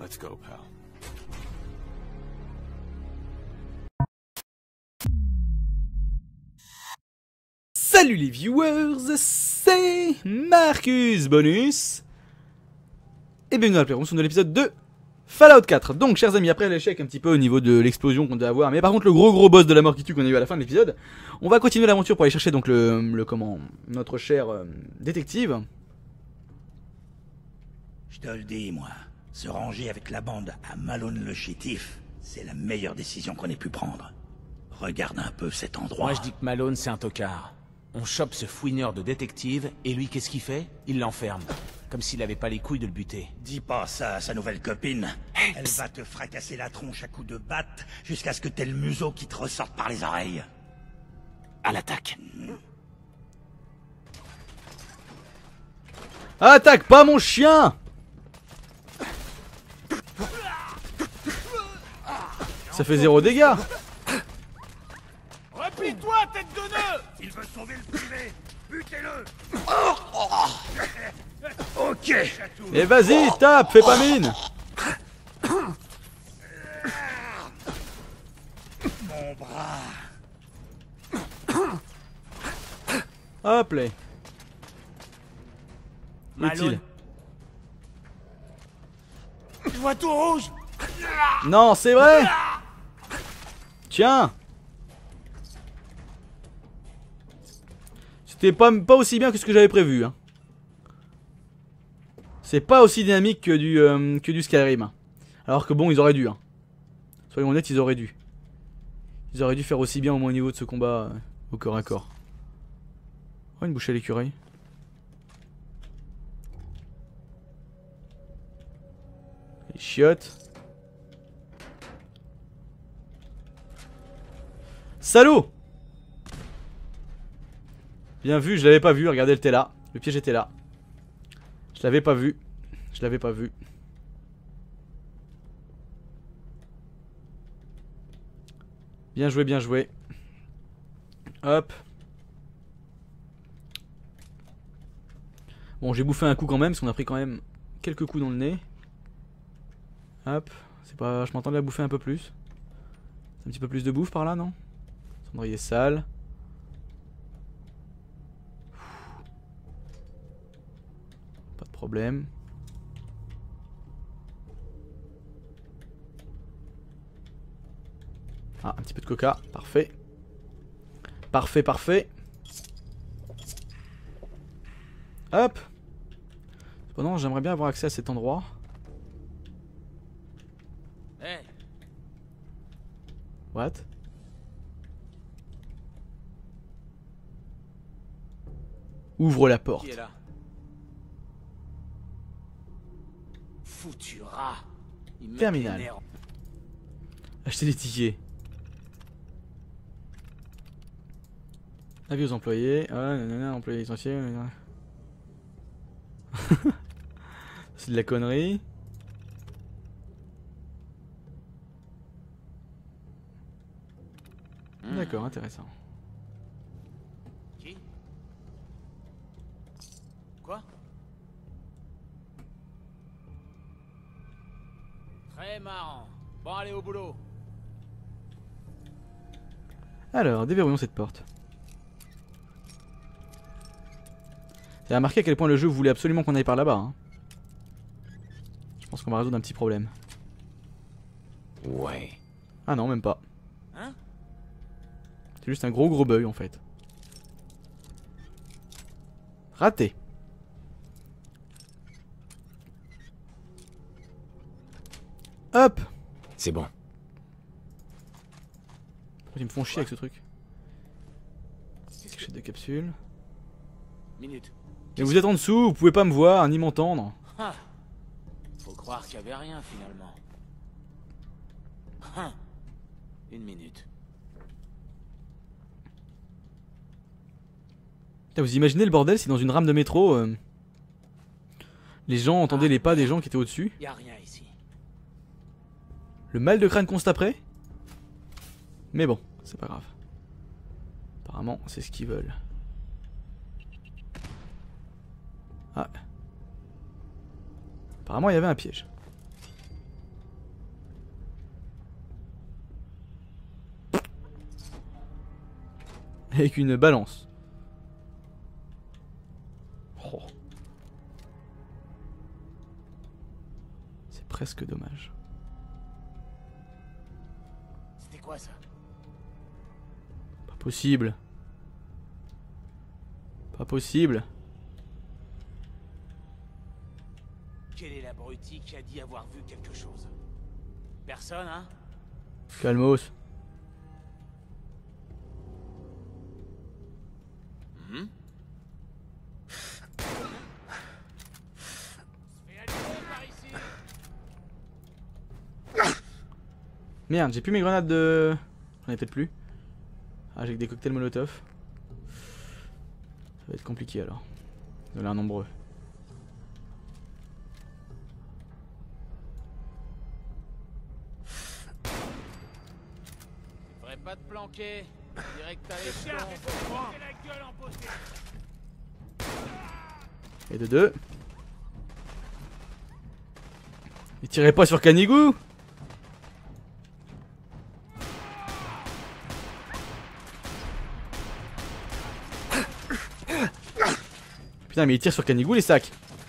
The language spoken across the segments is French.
Let's go, pal. Salut les viewers, c'est Marcus Bonus et bienvenue dans la Playroom sur l'épisode de Fallout 4. Donc chers amis, après l'échec un petit peu au niveau de l'explosion qu'on devait avoir, mais par contre le gros boss de la mort qui tue qu'on a eu à la fin de l'épisode, on va continuer l'aventure pour aller chercher donc notre cher détective. Je te le dis, moi, se ranger avec la bande à Malone le chétif, c'est la meilleure décision qu'on ait pu prendre. Regarde un peu cet endroit. Moi je dis que Malone c'est un tocard. On chope ce fouineur de détective, et lui qu'est-ce qu'il fait? Il l'enferme. Comme s'il avait pas les couilles de le buter. Dis pas ça à sa nouvelle copine. Elle va te fracasser la tronche à coups de batte jusqu'à ce que t'aies le museau qui te ressorte par les oreilles. À l'attaque. Attaque pas mon chien! Ça fait 0 dégâts. Replie-toi, tête de nœud! Il veut sauver le privé. Butez-le! Ok. Et vas-y, tape, fais pas mine. Mon bras. Hop là. Malone. Utile. Je vois tout rouge. Non, c'est vrai. Tiens. C'était pas aussi bien que ce que j'avais prévu. Hein. C'est pas aussi dynamique que du Skyrim. Alors que bon, ils auraient dû. Hein. Soyons honnêtes, ils auraient dû. Ils auraient dû faire aussi bien au moins au niveau de ce combat au corps à corps. Oh, une bouchée à l'écureuil. Les chiottes. Salaud! Bien vu, je l'avais pas vu, regardez, elle était là. Le piège était là. Je l'avais pas vu. Je l'avais pas vu. Bien joué, bien joué. Hop. Bon, j'ai bouffé un coup quand même, parce qu'on a pris quand même quelques coups dans le nez. Hop. C'est pas. Je m'entendais à bouffer un peu plus. Un petit peu plus de bouffe par là, non? Cendrier sale. Pas de problème. Ah, un petit peu de coca. Parfait. Parfait, parfait. Hop. Cependant, j'aimerais bien avoir accès à cet endroit. Hey. What? Ouvre la porte. Qui est là? Foutu rat. Il met Terminal. les nerfs. Acheter des tickets. Avis aux employés. Ah, nanana, employés licenciés. C'est de la connerie. D'accord, intéressant. Qui? Quoi? Très marrant. Bon, allez au boulot. Alors, déverrouillons cette porte. J'ai remarqué à quel point le jeu voulait absolument qu'on aille par là-bas. Hein. Je pense qu'on va résoudre un petit problème. Ouais. Ah non, même pas. Hein? C'est juste un gros bug en fait. Raté. Hop. C'est bon. Ils me font chier avec ce truc. Cachette de capsule. Minute. Mais vous êtes en dessous, vous pouvez pas me voir ni m'entendre. Ah. Faut croire qu'il y avait rien finalement. Ah. Une minute. Putain, vous imaginez le bordel si dans une rame de métro les gens entendaient les pas des gens qui étaient au-dessus? Y a rien ici. Le mal de crâne constat après. Mais bon, c'est pas grave. Apparemment, c'est ce qu'ils veulent. Ah. Apparemment, il y avait un piège. Avec une balance. Oh. C'est presque dommage. C'était quoi ça? Pas possible. Pas possible. Quel est l'abruti qui a dit avoir vu quelque chose? Personne, hein? Calmos. Merde, j'ai plus mes grenades de... J'en ai peut-être plus. Ah, j'ai que des cocktails molotov. Ça va être compliqué alors. De l'air nombreux. Faudrait pas te planquer. Direct à l'échelon. Et de deux. Et tirez pas sur Canigou. Putain mais il tire sur Canigou les sacs.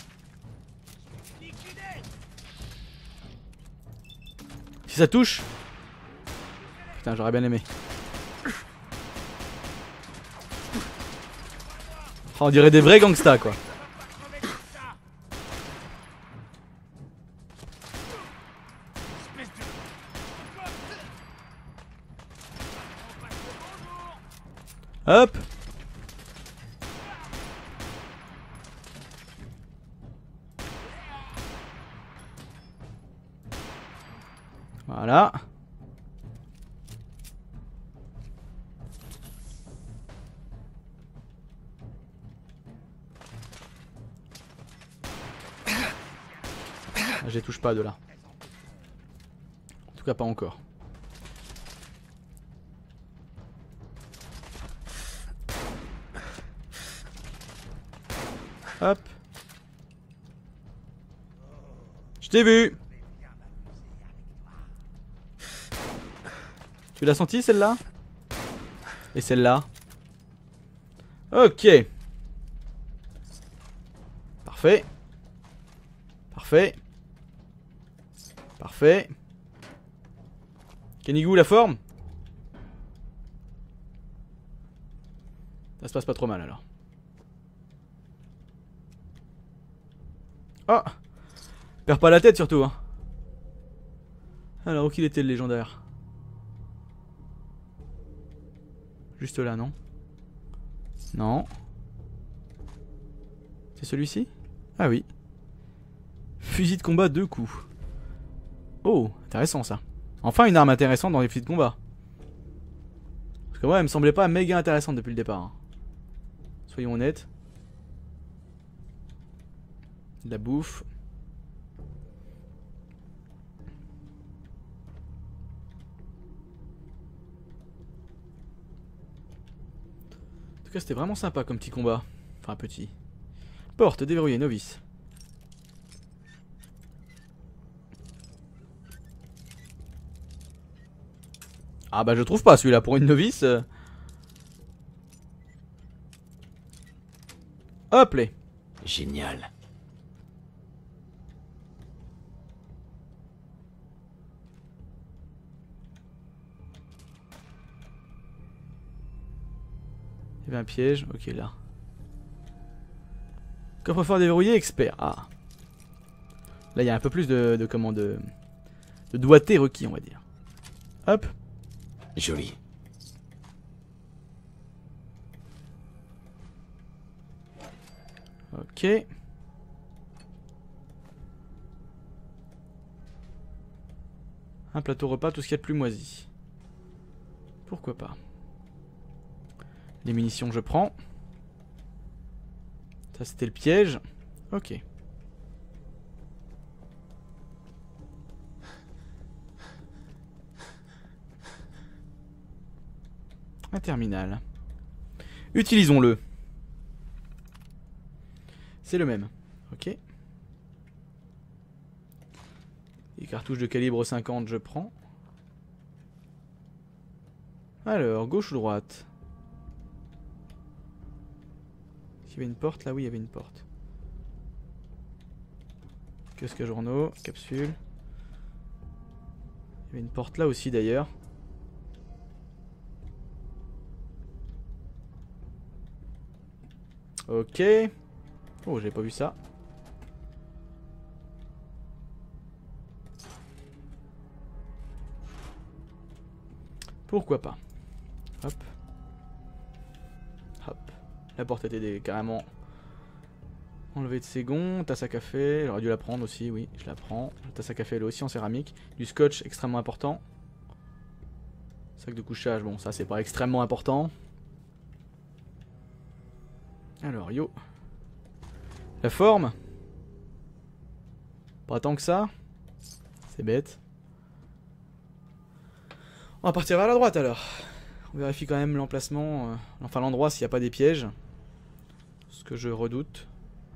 Si ça touche. Putain j'aurais bien aimé. Oh, on dirait des vrais gangsters quoi. Hop. Voilà. Je les touche pas de là. En tout cas pas encore. Hop. Je t'ai vu. Tu l'as senti celle-là? Et celle-là? Ok. Parfait. Parfait. Parfait. Canigou la forme? Ça se passe pas trop mal alors. Oh! Perds pas la tête surtout hein. Alors où qu'il était le légendaire? Juste là non? Non. C'est celui-ci? Ah oui. Fusil de combat 2 coups. Oh, intéressant ça. Enfin une arme intéressante dans les fusils de combat. Parce que moi elle me semblait pas méga intéressante depuis le départ hein. Soyons honnêtes. De la bouffe. En tout cas c'était vraiment sympa comme petit combat. Enfin petit. Porte déverrouillée novice. Ah bah je trouve pas celui-là pour une novice. Hop les. Génial. Il y avait un piège, ok là. Coffre-fort déverrouillé, expert. Ah. Là il y a un peu plus de comment de doigté requis on va dire. Hop. Joli. Ok. Un plateau repas, tout ce qu'il y a de plus moisi. Pourquoi pas. Les munitions je prends. Ça c'était le piège. Ok. Un terminal. Utilisons-le. C'est le même. Ok. Les cartouches de calibre 50 je prends. Alors, gauche ou droite? qu'il y avait une porte là? Oui, il y avait une porte. Kiosque à journaux, capsule. Il y avait une porte là aussi d'ailleurs. Ok. Oh, j'avais pas vu ça. Pourquoi pas. Hop. Hop. La porte était carrément enlevée de ses gonds. Tasse à café. J'aurais dû la prendre aussi, oui, je la prends. La tasse à café elle est aussi en céramique. Du scotch extrêmement important. Sac de couchage, bon ça c'est pas extrêmement important. Alors yo. La forme. Pas tant que ça. C'est bête. On va partir vers la droite alors. On vérifie quand même l'emplacement, enfin l'endroit s'il n'y a pas des pièges. Ce que je redoute.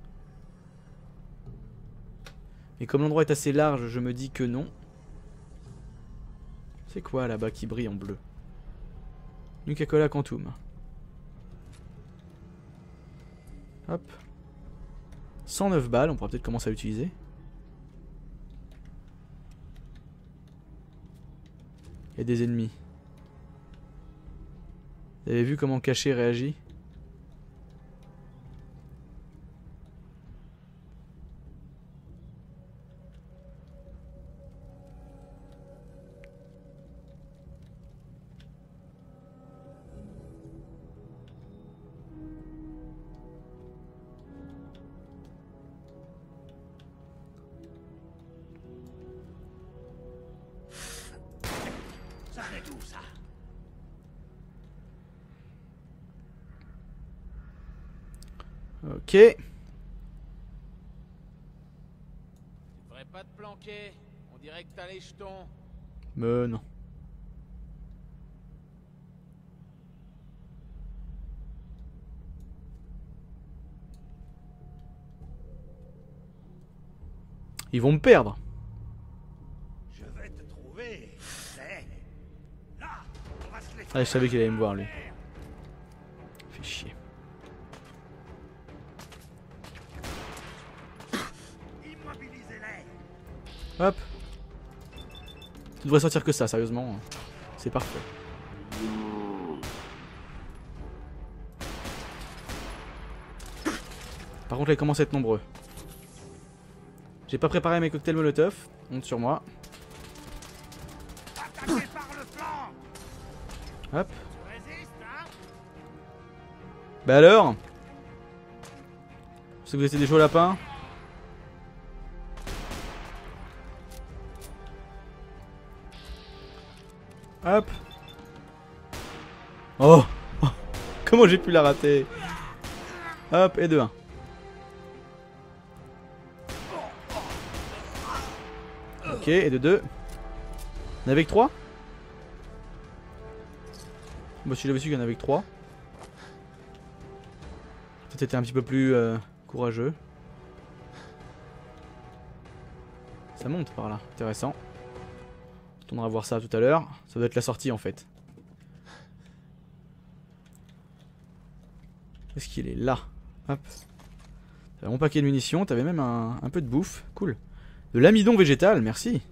Mais comme l'endroit est assez large, je me dis que non. C'est quoi là-bas qui brille en bleu? Nuka-Cola Quantum. Hop. 109 balles, on pourra peut-être commencer à l'utiliser. Il y a des ennemis. Vous avez vu comment Caché réagit? Ça fait tout ça. Ok. Tu devrais pas te planquer. On dirait que t'as les jetons. Mais non. Ils vont me perdre. Je vais te trouver. C'est là. On va se laisser. Ah, je savais qu'il allait me voir lui. Fait chier. Immobilisez-les. Hop. Tu devrais sortir que ça, sérieusement. C'est parfait. Par contre, là, ils commencent à être nombreux. J'ai pas préparé mes cocktails Molotov. Honte sur moi. Attaquez par le flanc. Hop. Tu résistes, hein? Bah alors? Je sais que vous étiez des chauds lapins. Hop. Oh, oh. Comment j'ai pu la rater? Hop, et de 1. Ok, et de 2. On avait que 3? Bah si j'avais su qu'il y en avait que 3. Peut-être était un petit peu plus courageux. Ça monte par là, intéressant. On tournera voir ça tout à l'heure. Ça doit être la sortie en fait. Est-ce qu'il est là? Hop. T'avais mon paquet de munitions, t'avais même un peu de bouffe. Cool. De l'amidon végétal, merci.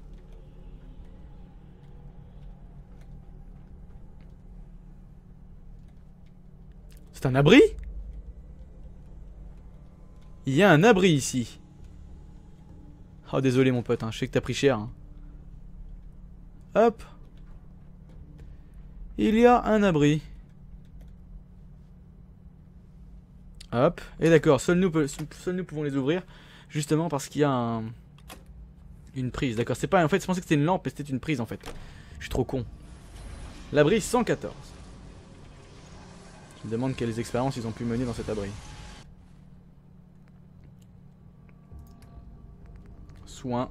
C'est un abri? Il y a un abri ici. Oh désolé mon pote, hein. Je sais que t'as pris cher. Hein. Hop. Il y a un abri. Hop. Et d'accord, seuls nous pouvons les ouvrir. Justement parce qu'il y a une prise. D'accord, c'est pas... En fait, je pensais que c'était une lampe et c'était une prise en fait. Je suis trop con. L'abri 114. Je me demande quelles expériences ils ont pu mener dans cet abri. Soins.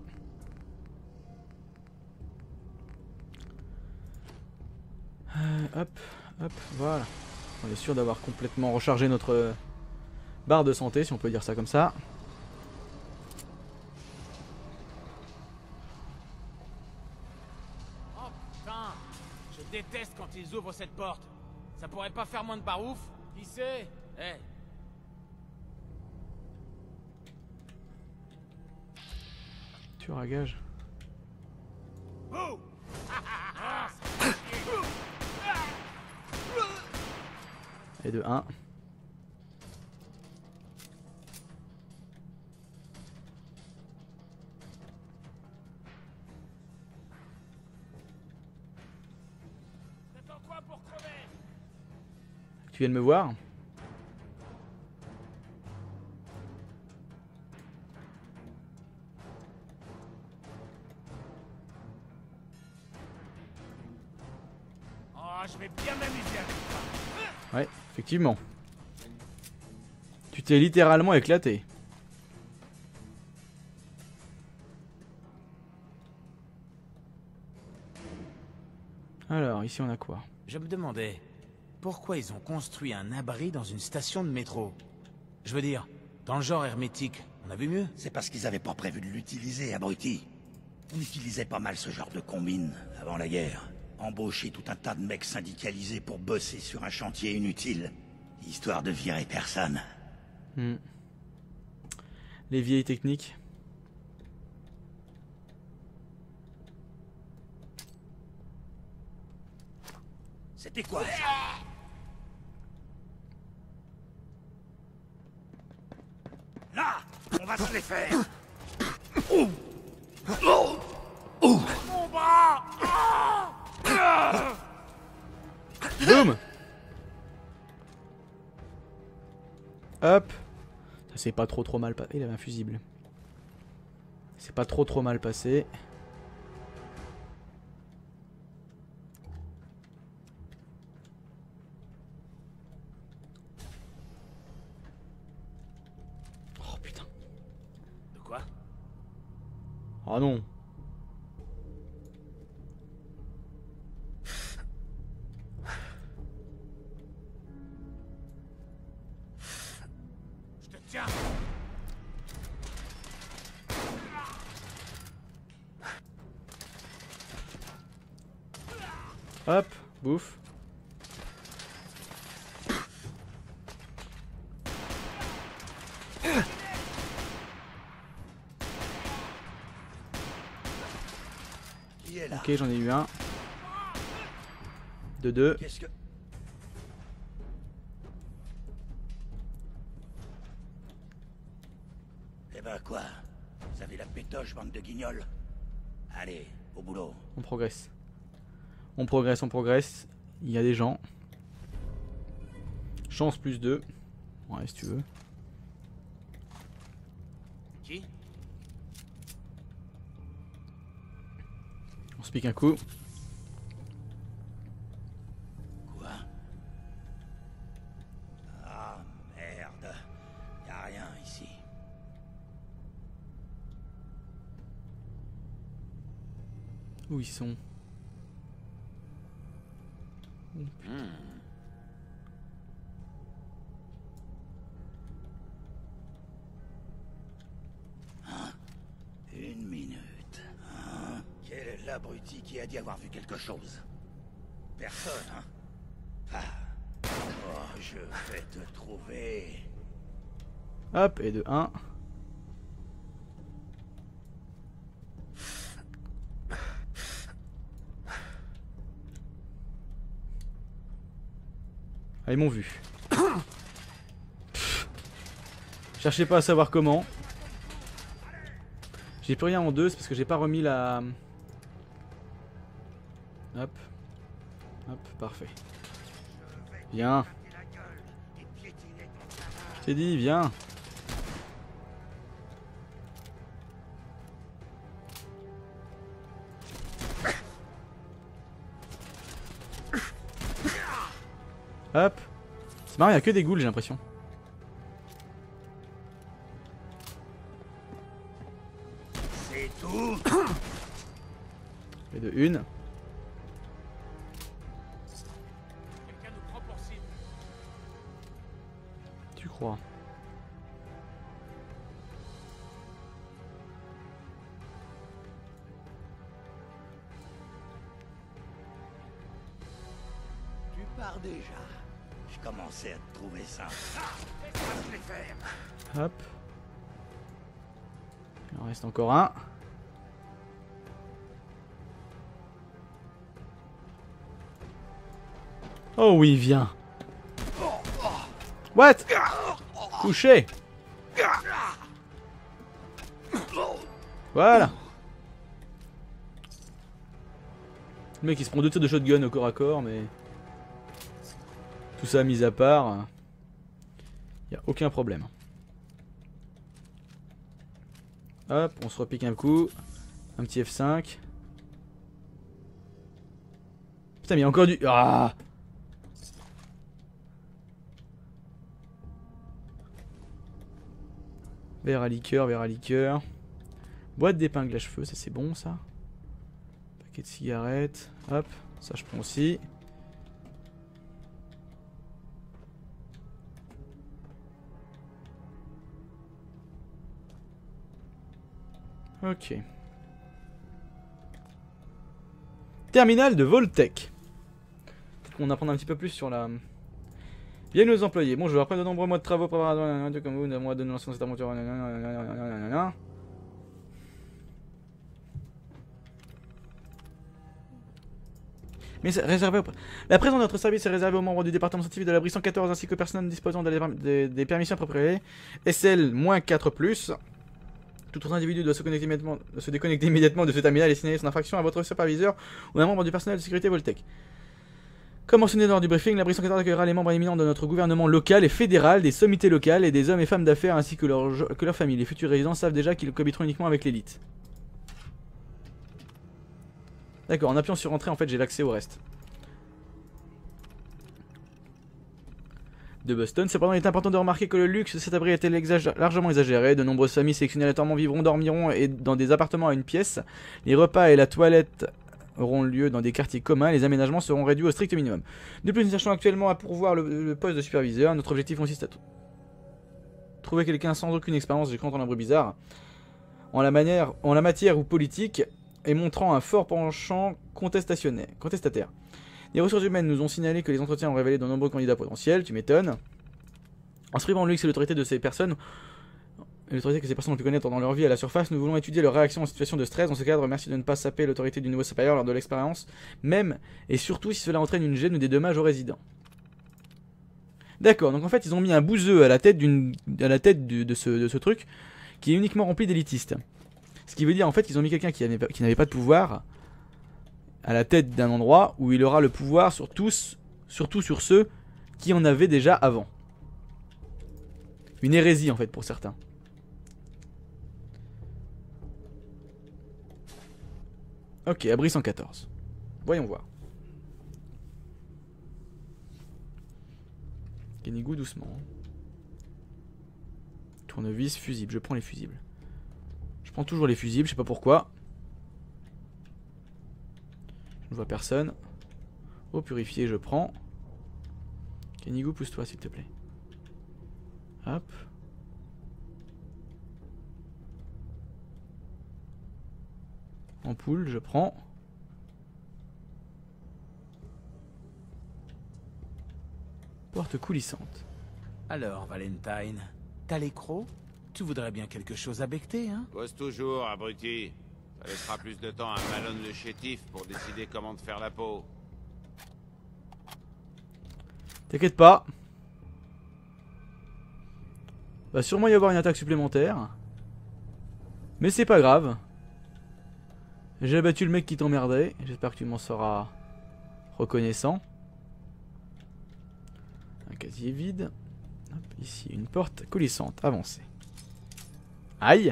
Hop, hop, voilà. On est sûr d'avoir complètement rechargé notre barre de santé, si on peut dire ça comme ça. Oh putain, je déteste quand ils ouvrent cette porte. Ça pourrait pas faire moins de barouf? Qui sait? Eh, tueur à gage. Et de 1. Tu viens de me voir? Oh, je vais bien m'amuser avec toi. Ouais, effectivement. Tu t'es littéralement éclaté. Alors, ici on a quoi? Je me demandais pourquoi ils ont construit un abri dans une station de métro. Je veux dire, dans le genre hermétique, on a vu mieux. C'est parce qu'ils avaient pas prévu de l'utiliser, abruti. On utilisait pas mal ce genre de combine avant la guerre. Embaucher tout un tas de mecs syndicalisés pour bosser sur un chantier inutile, histoire de virer personne. Les vieilles techniques. C'était quoi ça? Là, on va se les faire. Mon bras! Boum. Hop. Ça s'est pas trop mal passé. Il avait un fusible. C'est pas trop mal passé. Oh putain. De quoi? Oh non. Je te tiens. Hop. Bouffe. Qui est là? Ok, j'en ai eu un. De 2. Qu'est-ce que... Eh ben quoi? Vous avez la pétoche, bande de guignols? Allez, au boulot. On progresse. On progresse, on progresse. Il y a des gens. Chance plus 2. Ouais, si tu veux. Qui? On se pique un coup. Quoi? Ah, merde. Y'a rien ici. Où ils sont? Une minute. Hein? Quel est l'abruti qui a dit avoir vu quelque chose? Personne, hein? Ah. Oh, je vais te trouver. Hop, et de 1. Ah, ils m'ont vu. Cherchez pas à savoir comment. J'ai plus rien en 2, c'est parce que j'ai pas remis la... Hop. Hop, parfait. Viens. C'est dit, viens. Hop. C'est marrant, il n'y a que des ghouls, j'ai l'impression. C'est tout. Et de 1. Quelqu'un nous prend pour cible. Tu crois? Tu pars déjà. Je commençais à te trouver ça. Laisse-moi te les faire. Hop. Il en reste encore un. Oh oui, viens. What? Couché. Voilà. Le mec il se prend 2 tirs de shotgun au corps à corps, mais... Tout ça mis à part... Y a aucun problème. Hop, on se repique un coup. Un petit F5. Putain, mais il y a encore du... Ah! Verre à liqueur, verre à liqueur. Boîte d'épingle à cheveux, ça c'est bon ça. Paquet de cigarettes. Hop, ça je prends aussi. Ok. Terminal de Voltec. Peut-être qu'on apprend un petit peu plus sur la... Bienvenue aux employés. Bonjour, après de nombreux mois de travaux préparatoires, comme vous, de mois de lancer cette aventure. Mais réservé la présence de notre service est réservée aux membres du département scientifique de l'abri 114 ainsi que aux personnes disposant des permissions appropriées. SL-4+. Tout autre individu doit se déconnecter immédiatement de ce terminal et signaler son infraction à votre superviseur ou à un membre du personnel de sécurité Voltec. Comme mentionné lors du briefing, l'abri 114 accueillera les membres éminents de notre gouvernement local et fédéral, des sommités locales et des hommes et femmes d'affaires ainsi que leurs familles. Les futurs résidents savent déjà qu'ils cohabiteront uniquement avec l'élite. D'accord, en appuyant sur entrée, en fait, j'ai l'accès au reste. De Boston. Cependant, il est important de remarquer que le luxe de cet abri est largement exagéré. De nombreuses familles sélectionnées aléatoirement vivront, dormiront et dans des appartements à une pièce. Les repas et la toilette auront lieu dans des quartiers communs. Les aménagements seront réduits au strict minimum. De plus, nous cherchons actuellement à pourvoir le poste de superviseur. Notre objectif consiste à trouver quelqu'un sans aucune expérience, j'ai cru entendre un bruit bizarre, en la matière ou politique, et montrant un fort penchant contestataire. Les ressources humaines nous ont signalé que les entretiens ont révélé de nombreux candidats potentiels, tu m'étonnes. En se privant de luxe et l'autorité de ces personnes, l'autorité que ces personnes ont pu connaître dans leur vie à la surface, nous voulons étudier leur réaction en situation de stress. Dans ce cadre, merci de ne pas saper l'autorité du nouveau supérieur lors de l'expérience, même et surtout si cela entraîne une gêne ou des dommages aux résidents. D'accord, donc en fait ils ont mis un bouseux à la tête, de ce truc, qui est uniquement rempli d'élitistes. Ce qui veut dire en fait qu'ils ont mis quelqu'un qui n'avait pas de pouvoir à la tête d'un endroit où il aura le pouvoir sur tous, surtout sur ceux qui en avaient déjà avant. Une hérésie en fait pour certains. Ok, abri 114. Voyons voir. Kenigou doucement. Tournevis, fusible. Je prends les fusibles. Je prends toujours les fusibles, je sais pas pourquoi. Je ne vois personne. Eau purifiée, je prends. Kenigou, pousse-toi s'il te plaît. Hop. Ampoule, je prends. Porte coulissante. Alors, Valentine, t'as les crocs? Tu voudrais bien quelque chose à becter, hein? Pose toujours, abruti. Ça laissera plus de temps à Malone le chétif pour décider comment te faire la peau. T'inquiète pas. Va sûrement y avoir une attaque supplémentaire. Mais c'est pas grave. J'ai abattu le mec qui t'emmerdait. J'espère que tu m'en seras reconnaissant. Un casier vide. Hop, ici, une porte coulissante. Avancée. Aïe!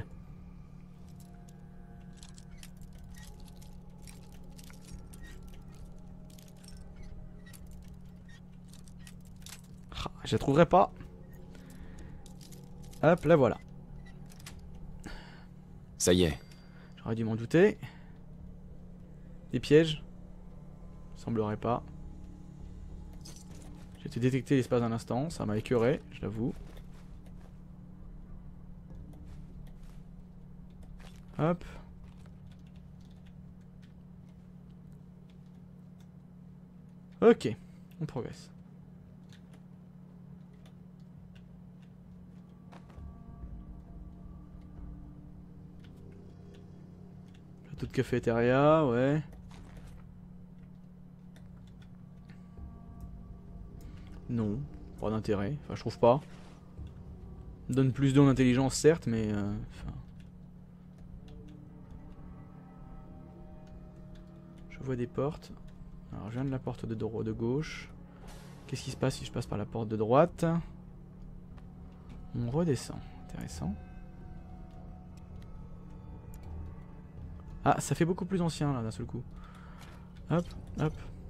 Ah, je la trouverai pas. Hop, là voilà. Ça y est. J'aurais dû m'en douter. Des pièges? Semblerait pas. J'ai été détecté l'espace d'un instant, ça m'a écœuré, je l'avoue. Hop. Ok, on progresse. Plateau de cafétéria, ouais. Non, pas d'intérêt. Enfin, je trouve pas. Donne plus d'eau d'intelligence, certes, mais... enfin... Je vois des portes. Alors, je viens de la porte de gauche. Qu'est-ce qui se passe si je passe par la porte de droite? On redescend. Intéressant. Ah, ça fait beaucoup plus ancien, là, d'un seul coup. Hop, hop.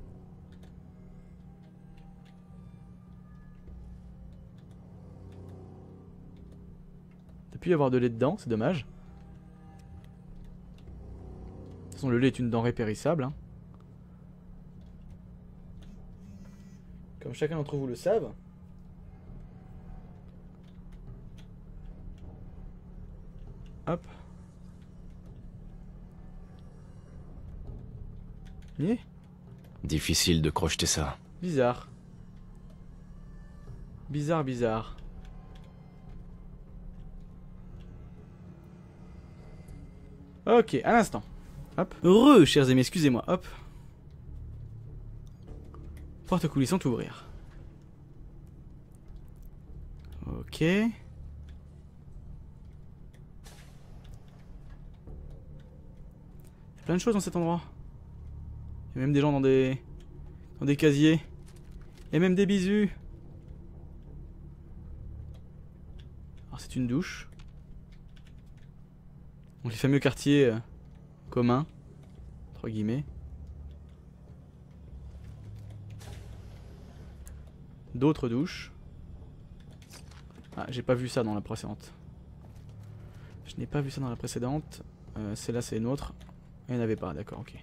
T'as pu y avoir de lait dedans, c'est dommage. De toute façon, le lait est une denrée périssable. Hein. Comme chacun d'entre vous le savent. Hop. Yeah. Difficile de crocheter ça. Bizarre. Bizarre, bizarre. Ok, à l'instant. Hop. Heureux, chers amis, excusez-moi. Hop. Porte coulissante ouvrir. Ok. Il y a plein de choses dans cet endroit. Il y a même des gens dans des casiers. Il y a même des bisous. Alors c'est une douche. Donc les fameux quartiers communs, entre guillemets. D'autres douches. Ah, j'ai pas vu ça dans la précédente. Je n'ai pas vu ça dans la précédente. Celle-là c'est une autre. Il n'y en avait pas, d'accord, ok.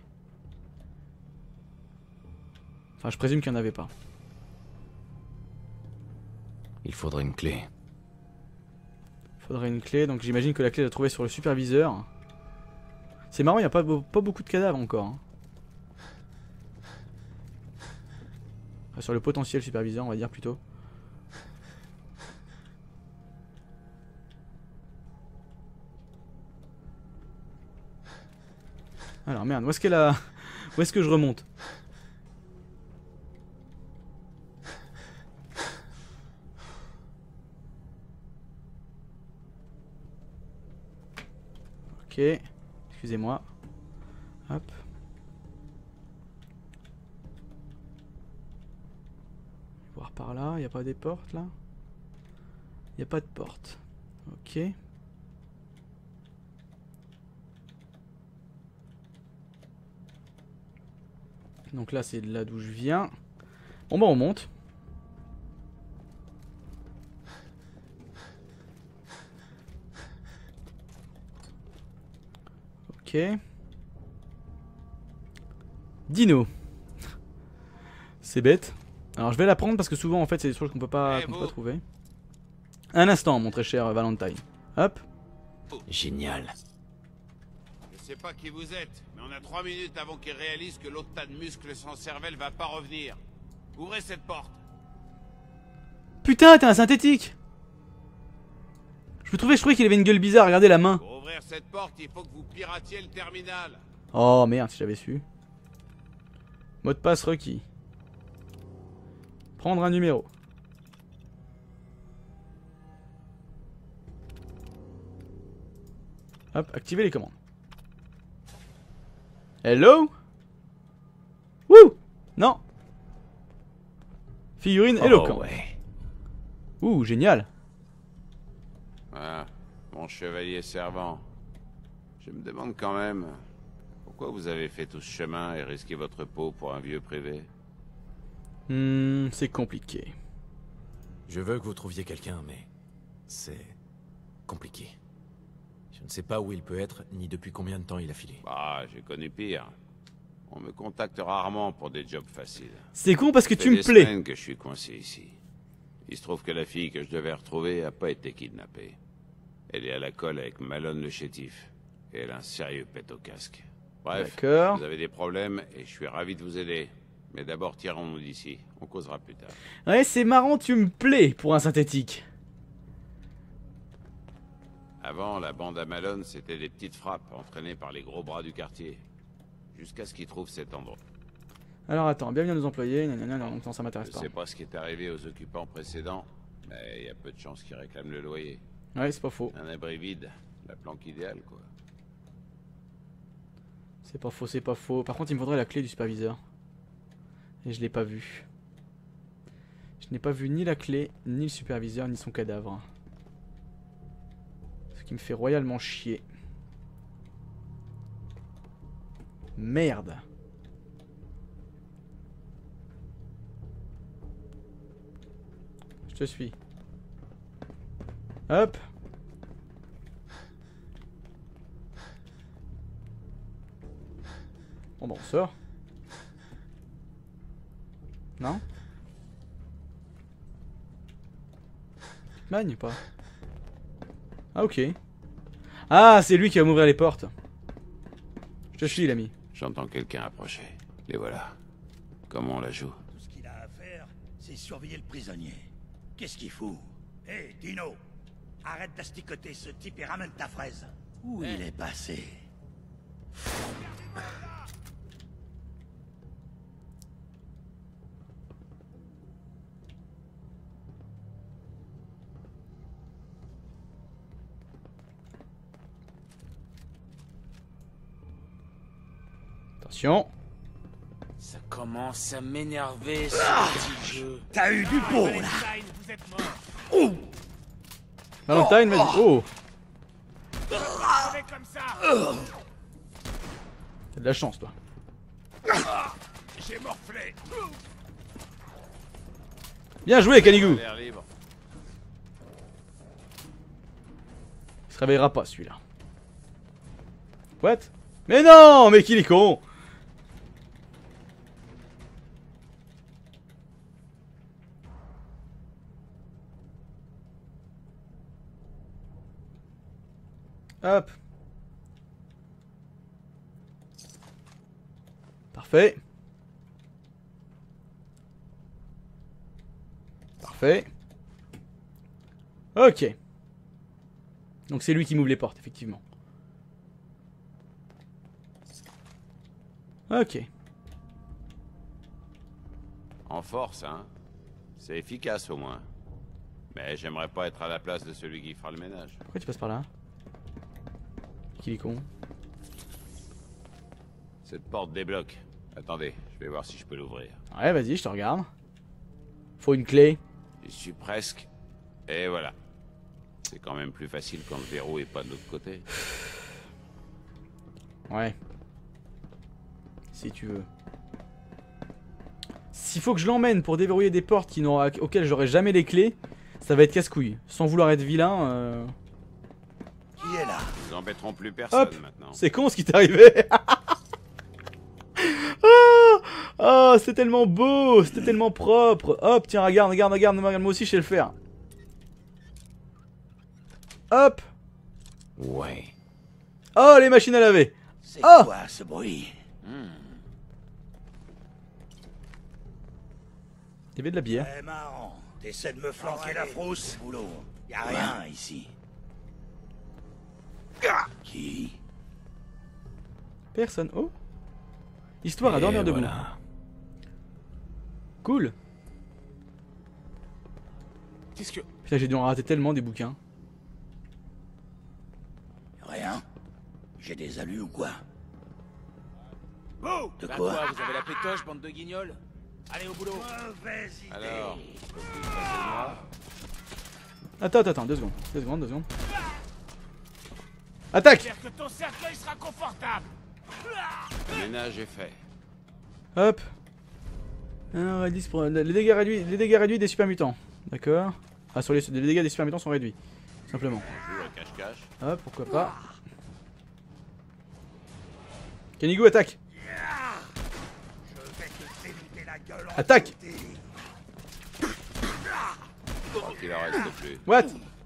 Enfin, je présume qu'il n'y en avait pas. Il faudrait une clé. Faudrait une clé, donc j'imagine que la clé elle a trouvée sur le superviseur. C'est marrant, il n'y a pas beaucoup de cadavres encore. Hein. Enfin, sur le potentiel superviseur, on va dire plutôt. Alors merde, où est-ce qu'elle a... Où est-ce que je remonte? Ok, excusez-moi. Hop. Voir par là, il n'y a pas des portes là? Il n'y a pas de porte. Ok. Donc là c'est de là d'où je viens. Bon bah on monte. Ok. Dino. C'est bête. Alors je vais la prendre parce que souvent en fait c'est des choses qu'on peut pas trouver. Un instant mon très cher Valentine. Hop. Génial. Je sais pas qui vous êtes, mais on a 3 minutes avant qu'il réalise que l'autre tas de muscles sans cervelle va pas revenir. Ouvrez cette porte. Putain, t'es un synthétique. Je trouvais qu'il avait une gueule bizarre, regardez la main. Pour ouvrir cette porte, il faut que vous piratiez le terminal. Oh merde, si j'avais su. Mot de passe requis. Prendre un numéro. Hop, activer les commandes. Hello? Wouh! Non! Figurine éloquente. ouais. Ouh, génial. Ah, mon chevalier servant. Je me demande quand même... Pourquoi vous avez fait tout ce chemin et risqué votre peau pour un vieux privé? C'est compliqué. Je veux que vous trouviez quelqu'un, mais... c'est... compliqué. Je ne sais pas où il peut être, ni depuis combien de temps il a filé. Bah, j'ai connu pire. On me contacte rarement pour des jobs faciles. C'est con parce que Ça tu fait me des plais. semaines que je suis coincé ici. Il se trouve que la fille que je devais retrouver a pas été kidnappée. Elle est à la colle avec Malone le chétif. Et elle a un sérieux pet au casque. Bref, D'accord. vous avez des problèmes et je suis ravi de vous aider. Mais d'abord, tirons-nous d'ici. On causera plus tard. Ouais, c'est marrant, tu me plais pour un synthétique. Avant, la bande à Malone, c'était des petites frappes entraînées par les gros bras du quartier. Jusqu'à ce qu'ils trouvent cet endroit. Alors attends, bienvenue à nos employés. Non, ça m'intéresse Je pas. sais pas ce qui est arrivé aux occupants précédents, mais il y a peu de chances qu'ils réclament le loyer. Ouais, c'est pas faux. Un abri vide, la planque idéale, quoi. C'est pas faux, c'est pas faux. Par contre, il me faudrait la clé du superviseur. Et je l'ai pas vu. Je n'ai pas vu ni la clé, ni le superviseur, ni son cadavre. Ce qui me fait royalement chier. Merde. Je te suis. Hop. Bon bah on sort. Non? Magne ou pas? Ah ok. Ah c'est lui qui va m'ouvrir les portes. Je te suis l'ami. J'entends quelqu'un approcher. Les voilà. Comment on la joue? Tout ce qu'il a à faire, c'est surveiller le prisonnier. Qu'est-ce qu'il fout? Hé, Dino! Arrête d'asticoter ce type et ramène ta fraise. Où il est passé? Attention. Ça commence à m'énerver ce petit jeu. T'as eu du pot, là! Vous êtes mort. Valentine m'a dit. Oh! Comme ça. T'as de la chance toi. J'ai morflé. Bien joué Canigou! L'air libre. Il se réveillera pas celui-là. What? Mais non! Mais qu'il est con! Hop. Parfait. Parfait. Ok. Donc c'est lui qui m'ouvre les portes, effectivement. Ok. En force, hein. C'est efficace au moins. Mais j'aimerais pas être à la place de celui qui fera le ménage. Pourquoi tu passes par là? Qu'il est con. Cette porte débloque. Attendez, je vais voir si je peux l'ouvrir. Ouais, vas-y, je te regarde. Faut une clé. J'y suis presque. Et voilà. C'est quand même plus facile quand le verrou est pas de l'autre côté. Ouais. Si tu veux. S'il faut que je l'emmène pour déverrouiller des portes auxquelles j'aurai jamais les clés, ça va être casse-couille. Sans vouloir être vilain. Qui est là? Nous embêterons plus personne Hop. maintenant. C'est con ce qui t'est arrivé. Oh, c'était tellement beau, c'était tellement propre. Hop, tiens, regarde, moi aussi je sais le faire. Hop. Ouais. Oh, les machines à laver. C'est Oh! quoi ce bruit? Il y avait de la bière. C'est marrant. T'essaies de me flanquer la frousse? Boulot. Y a rien ici. Qui? Personne. Oh. Histoire à dormir debout. Voilà. Cool. Qu'est-ce que... Putain, j'ai dû en rater tellement des bouquins. Rien? J'ai des alus ou quoi? Oh De bah quoi? vous avez la pétoche, bande de guignols. Allez au boulot. Mauvaise idée. Alors, plus facilement. Attends, 2 secondes. Attaque. J'espère que ton cercueil sera confortable. Le ménage est fait. Hop. Alors, les dégâts réduits des super mutants. D'accord. Ah, sur les dégâts des super mutants sont réduits. Simplement. On joue à cache-cache. Hop, pourquoi pas. Canigou, attaque. Je vais te démonter la gueule en Attaque. entier. Je crois qu'il en reste plus. What?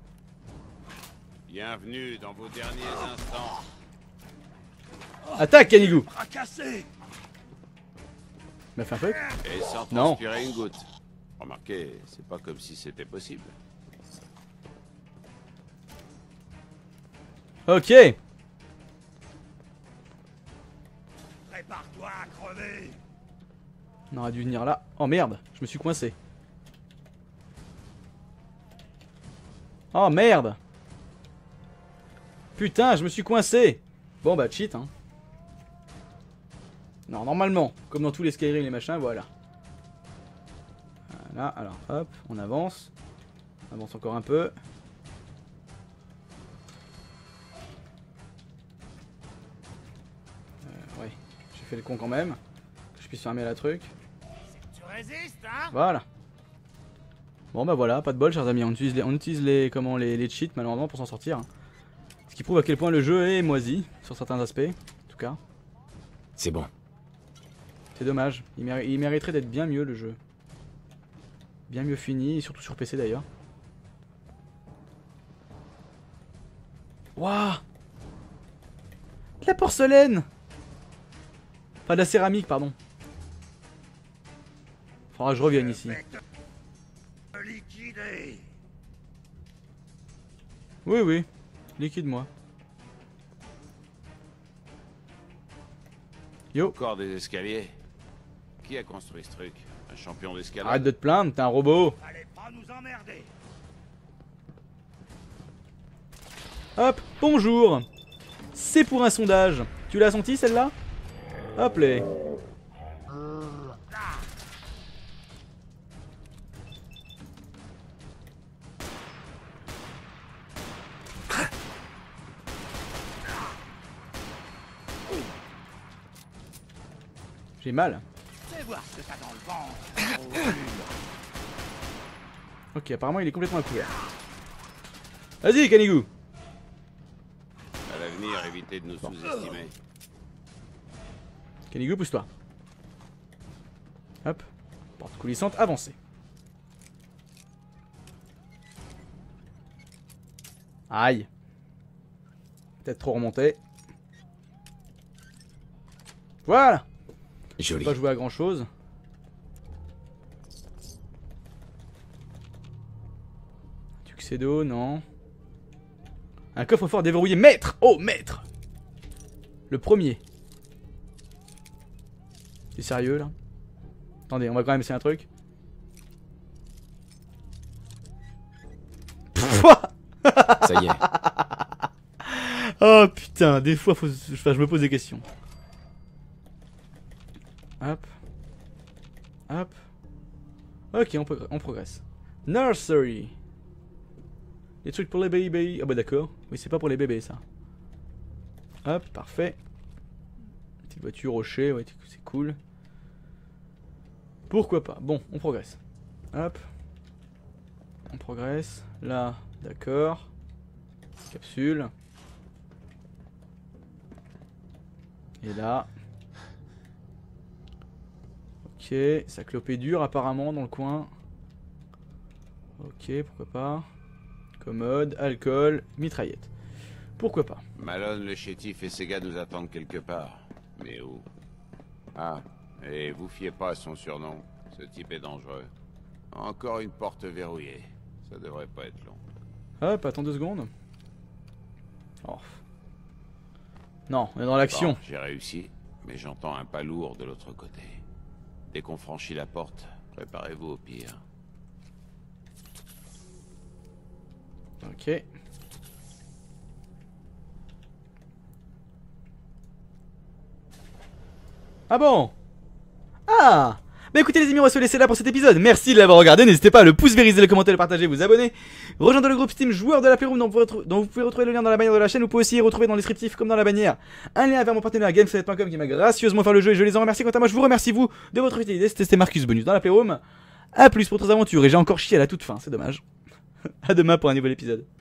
Bienvenue dans vos derniers instants. Attaque, Canigou. Fracassé. M'a fait un fuck. Et sans Non. transpirer une goutte. Remarquez, c'est pas comme si c'était possible. Ok. Prépare-toi à crever. On aurait dû venir là. Oh merde, je me suis coincé. Oh merde. Putain, je me suis coincé. Bon bah cheat hein. Non, normalement, comme dans tous les Skyrim les machins, voilà. Voilà, alors hop, on avance. On avance encore un peu. Ouais, j'ai fait le con quand même. Que je puisse fermer la truc. Tu résistes, hein? Voilà. Bon bah voilà, pas de bol chers amis, on utilise les cheats malheureusement pour s'en sortir. Ce qui prouve à quel point le jeu est moisi, sur certains aspects, en tout cas. C'est bon. C'est dommage, il mériterait d'être bien mieux le jeu. Bien mieux fini, et surtout sur PC d'ailleurs. Waouh! De la porcelaine! Enfin de la céramique, pardon. Faudra que je revienne ici. Liquidé. Oui, oui. Liquide-moi. Yo. Encore des escaliers. Qui a construit ce truc? Un champion d'escalade? Arrête de te plaindre, t'es un robot. Allez pas nous emmerder. Hop, bonjour. C'est pour un sondage. Tu l'as senti celle-là? Hop les. J'ai mal. Fais voir ce que t'as dans le ventre. Ok, apparemment il est complètement à couvert. Vas-y, Canigou. À l'avenir, évitez de nous sous-estimer. Canigou, pousse-toi. Hop. Porte coulissante, avancée. Aïe. Peut-être trop remonté. Voilà. Joli. Pas jouer à grand chose. Tuxedo, non. Un coffre-fort déverrouillé. Maître! Oh, maître! Le premier. C'est sérieux là? Attendez, on va quand même essayer un truc. Ça y est. Oh putain, des fois je me pose des questions. Hop. Hop. Ok, on progresse. Nursery. Des trucs pour les bébés. Ah bah d'accord. Oui, c'est pas pour les bébés ça. Hop, parfait. Petite voiture rocher, ouais, c'est cool. Pourquoi pas. Bon, on progresse. Hop. On progresse. Là, d'accord. Capsule. Et là. Ok, ça clopait dur apparemment dans le coin. Ok, pourquoi pas. Commode, alcool, mitraillette. Pourquoi pas. Malone, le chétif et ses gars nous attendent quelque part. Mais où? Ah, et vous fiez pas à son surnom. Ce type est dangereux. Encore une porte verrouillée. Ça devrait pas être long. Hop, attends 2 secondes. Oh. Non, on est dans l'action. Bon, j'ai réussi, mais j'entends un pas lourd de l'autre côté. Dès qu'on franchit la porte, préparez-vous au pire. Ok. Ah bon? Ah! Bah écoutez les amis, on va se laisser là pour cet épisode. Merci de l'avoir regardé. N'hésitez pas à le pouce vériser, le commenter, le partager, vous abonner. Rejoindre le groupe Steam joueur de la Playroom dont vous pouvez retrouver le lien dans la bannière de la chaîne. Vous pouvez aussi y retrouver dans le descriptif comme dans la bannière un lien vers mon partenaire Gameset.com qui m'a gracieusement fait le jeu et je les en remercie. Quant à moi, je vous remercie vous de votre fidélité. C'était Marcus Bonus dans la Playroom. A plus pour d'autres aventures et j'ai encore chié à la toute fin, c'est dommage. A demain pour un nouvel épisode.